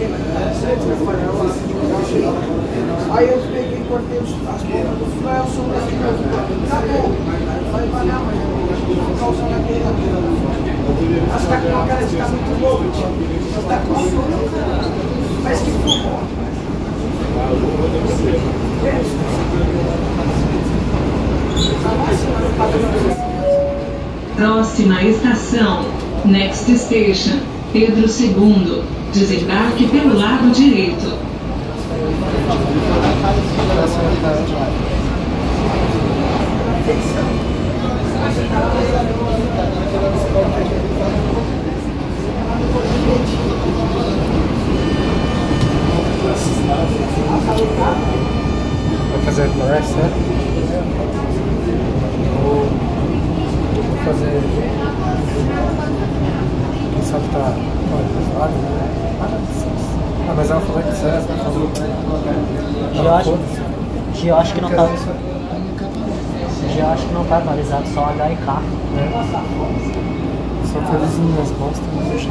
Aí eu peguei e cortei as bolas do freio, o som daqui acabou. Aí falei pra minha mãe, eu vou ficar usando aquele lá. Você tá com uma cara de estar muito louco, tio. Você tá com uma cara. Mas que fogo. Próxima estação, Next Station, Pedro II. Desembarque pelo lado direito. Vai fazer press, né? Vou fazer. Quem sabe tá pesado, né? Ah, mas ela falou que você falou. Eu acho que não tá. Eu acho que não tá atualizado, só H e K. Só atualizinho nas bostas, não deixa.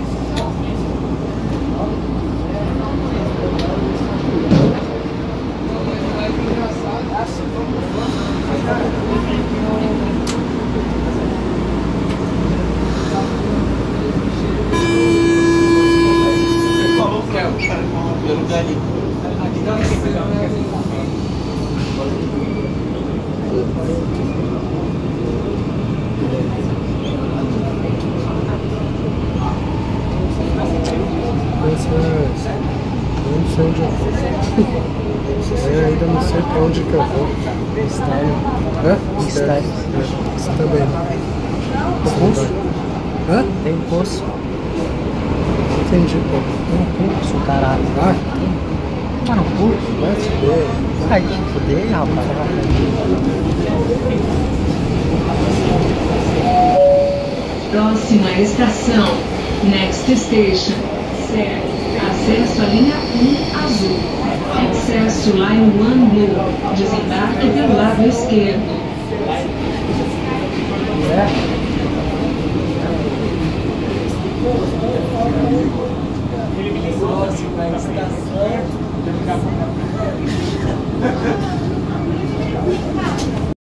Não sei onde eu vou. Eu ainda não sei pra onde que eu vou. Mistério. Hã? Mistério. Você também. Tem curso? Hã? Tem curso. Entendi, pô. Tem curso, caralho. Ah, Mano, curso? vai se ver. Ai, que fuder, rapaz. Próxima estação, Next Station, certo. Acesso à linha 1 azul. Acesso Line 1 Blue. Desembarque pelo lado esquerdo. Próxima estação.